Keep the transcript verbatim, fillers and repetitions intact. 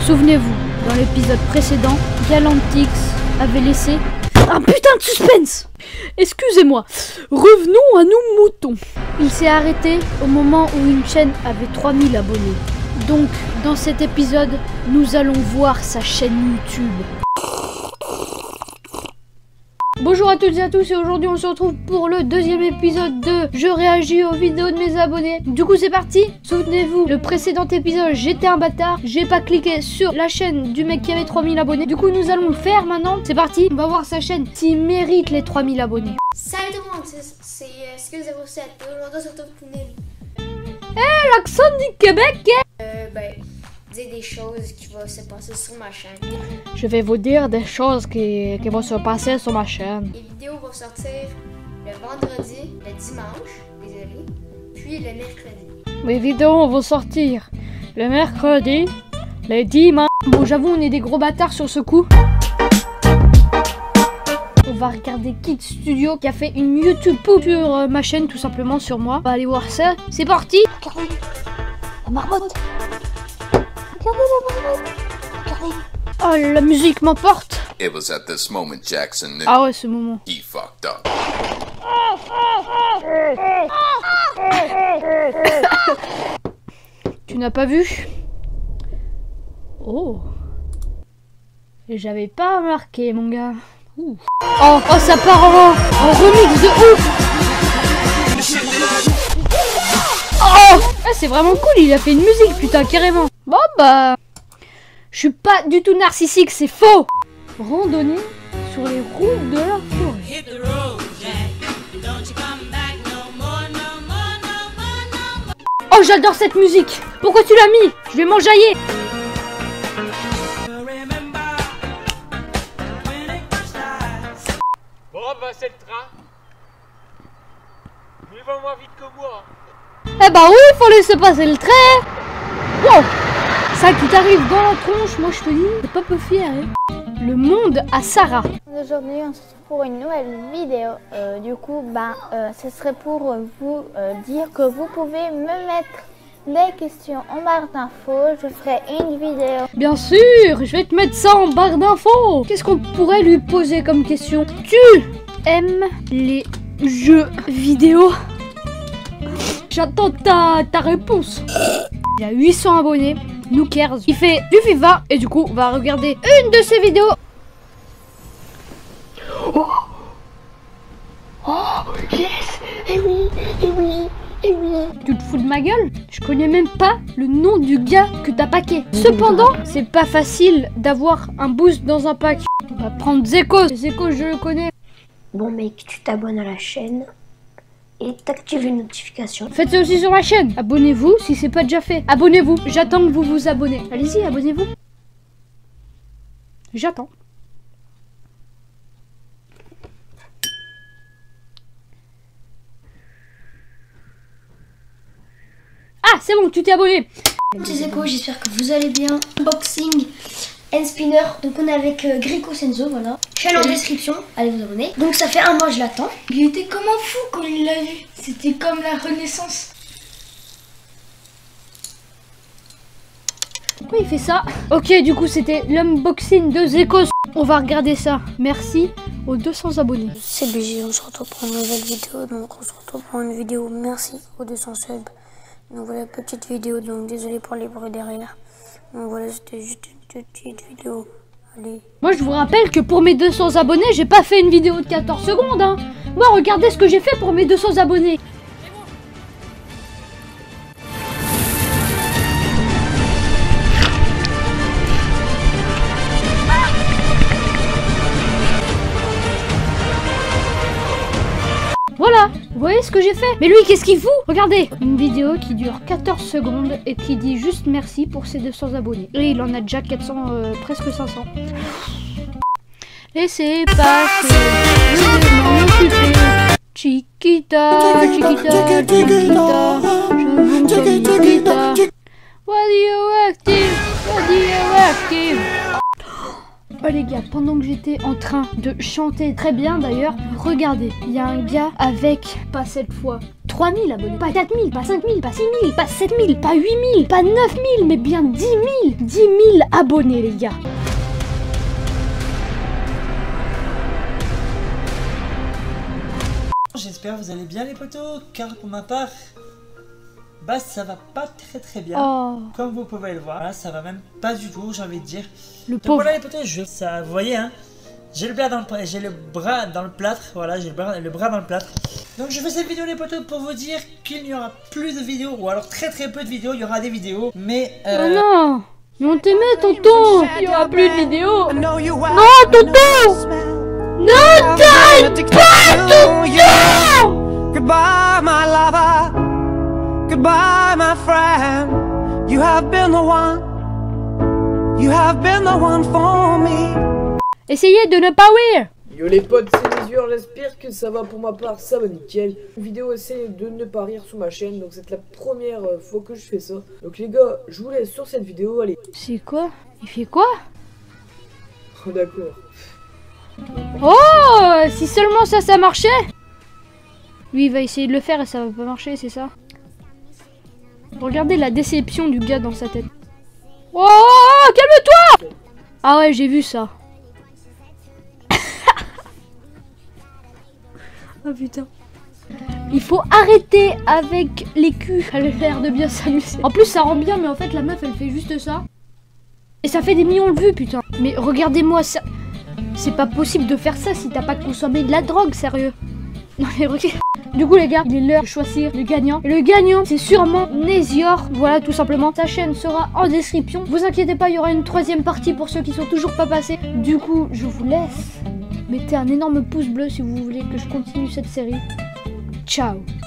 Souvenez-vous, dans l'épisode précédent, Galantix avait laissé... Un putain de suspense! Excusez-moi, revenons à nos moutons. Il s'est arrêté au moment où une chaîne avait trois mille abonnés. Donc, dans cet épisode, nous allons voir sa chaîne YouTube. Bonjour à toutes et à tous, et aujourd'hui on se retrouve pour le deuxième épisode de Je réagis aux vidéos de mes abonnés. Du coup c'est parti. Souvenez-vous, le précédent épisode j'étais un bâtard, j'ai pas cliqué sur la chaîne du mec qui avait trois mille abonnés. Du coup nous allons le faire maintenant. C'est parti, on va voir sa chaîne s'il mérite les trois mille abonnés. Salut tout le monde, c'est Skill zéro sept et aujourd'hui on se retrouve pour une... Eh, l'accent du Québec hein? Euh, ben, dire des choses qui vont se passer sur ma chaîne. Je vais vous dire des choses qui, qui vont se passer sur ma chaîne. Les vidéos vont sortir le vendredi, le dimanche, désolé, puis le mercredi. Les vidéos vont sortir le mercredi, le dimanche. Bon, j'avoue, on est des gros bâtards sur ce coup. On va regarder Kid Studio qui a fait une YouTube pour sur euh, ma chaîne, tout simplement sur moi. On va aller voir ça. C'est parti. Regardez la marmotte. Regardez la marmotte. Regardez. Oh, la musique m'emporte. It was at this moment Jackson knew Ah ouais, ce moment. he fucked up. Tu n'as pas vu? Oh. J'avais pas remarqué, mon gars. Ouh. Oh, oh, ça part en, en remix de ouf. Oh, ah, c'est vraiment cool, il a fait une musique, putain, carrément. Bon, bah... Je suis pas du tout narcissique, c'est faux. Randonnée sur les routes de la forêt. Oh, j'adore cette musique. Pourquoi tu l'as mis? Je vais m'enjailler. Bon, bah c'est le train. Il va moins vite que moi. Eh bah oui, il faut laisser passer le trait. Wow. Ça qui t'arrive dans la tronche, moi je te dis, t'es pas peu fier. Hein. Le monde à Sarah. Aujourd'hui, on se retrouve pour une nouvelle vidéo. Euh, du coup, ben, euh, ce serait pour vous euh, dire que vous pouvez me mettre des questions en barre d'infos. Je ferai une vidéo. Bien sûr, je vais te mettre ça en barre d'infos. Qu'est-ce qu'on pourrait lui poser comme question? Tu aimes les jeux vidéo? J'attends ta, ta réponse. Il a huit cents abonnés. Nookers. Il fait du FIFA et du coup, on va regarder une de ses vidéos. Oh, oh yes, et oui, et oui, et oui. Tu te fous de ma gueule? Je connais même pas le nom du gars que t'as packé. Cependant, c'est pas facile d'avoir un boost dans un pack. On va prendre Zekos. Zekos, je le connais. Bon mec, tu t'abonnes à la chaîne et t'actives les notifications. Faites ça aussi sur ma chaîne. Abonnez-vous si c'est pas déjà fait. Abonnez-vous. J'attends que vous vous abonnez. Allez-y, abonnez-vous. J'attends. Ah, c'est bon, tu t'es abonné. Petits échos, j'espère que vous allez bien. Unboxing and spinner, donc on est avec euh, Grico Senzo, voilà. Chaîne en description, allez vous abonner. Donc ça fait un mois, je l'attends. Il était comme un fou quand il l'a vu. C'était comme la Renaissance. Pourquoi il fait ça? Ok, du coup, c'était l'unboxing de Zekos. On va regarder ça. Merci aux deux cents abonnés. C'est B G, on se retrouve pour une nouvelle vidéo. Donc on se retrouve pour une vidéo. Merci aux deux cents subs. Donc voilà, petite vidéo. Donc désolé pour les bruits derrière. Donc voilà, c'était juste une petite vidéo. Allez. Moi, je vous rappelle que pour mes deux cents abonnés, j'ai pas fait une vidéo de quatorze secondes. Hein. Moi, regardez ce que j'ai fait pour mes deux cents abonnés. Voilà, vous voyez ce que j'ai fait? Mais lui, qu'est-ce qu'il fout? Regardez, une vidéo qui dure quatorze secondes et qui dit juste merci pour ses deux cents abonnés. Et il en a déjà quatre cents, euh, presque cinq cents. Laissez passer, je vais m'en occuper. Chiquita, Chiquita, Chiquita, je vous comme Chiquita. What do you active? What do you active? Oh les gars, pendant que j'étais en train de chanter très bien d'ailleurs, regardez, il y a un gars avec, pas cette fois, trois mille abonnés, pas quatre mille, pas cinq mille, pas six mille, pas sept mille, pas huit mille, pas neuf mille, mais bien dix mille, dix mille abonnés les gars. J'espère que vous allez bien les potos, car pour ma part, bah ça va pas très très bien. Oh. Comme vous pouvez le voir, là, ça va même pas du tout, j'ai envie de dire. Le Donc pauvre. voilà les potos, je, ça, vous voyez hein, j'ai le bras dans le, j'ai le bras dans le plâtre, voilà, j'ai le bras, le bras dans le plâtre. Donc je fais cette vidéo les potos pour vous dire qu'il n'y aura plus de vidéos, ou alors très très peu de vidéos, il y aura des vidéos, mais euh... Oh non, mais on t'aimait tonton. Il y aura plus de vidéos. Non tonton. Non t'arrêtes pas tonton. Goodbye, my lover. Goodbye, my friend. You have been the one. You have been the one for me. Essayez de ne pas ouïr. Yo les potes, c'est Mesure, j'espère que ça va pour ma part, ça va nickel. Une vidéo essaie de ne pas rire sur ma chaîne, donc c'est la première fois que je fais ça. Donc les gars, je vous laisse sur cette vidéo, allez. C'est quoi? Il fait quoi? Oh d'accord. Oh, si seulement ça, ça marchait. Lui, il va essayer de le faire et ça va pas marcher, c'est ça? Regardez la déception du gars dans sa tête. Oh, calme-toi! Ah ouais, j'ai vu ça. Oh putain. Il faut arrêter avec les culs. Elle a l'air de bien s'amuser. En plus, ça rend bien, mais en fait, la meuf, elle fait juste ça. Et ça fait des millions de vues, putain. Mais regardez-moi ça. C'est pas possible de faire ça si t'as pas consommé de la drogue, sérieux. Non mais regarde. Du coup les gars, il est l'heure de choisir le gagnant. Et le gagnant, c'est sûrement Nesior. Voilà, tout simplement. Sa chaîne sera en description. Vous inquiétez pas, il y aura une troisième partie pour ceux qui sont toujours pas passés. Du coup, je vous laisse. Mettez un énorme pouce bleu si vous voulez que je continue cette série. Ciao.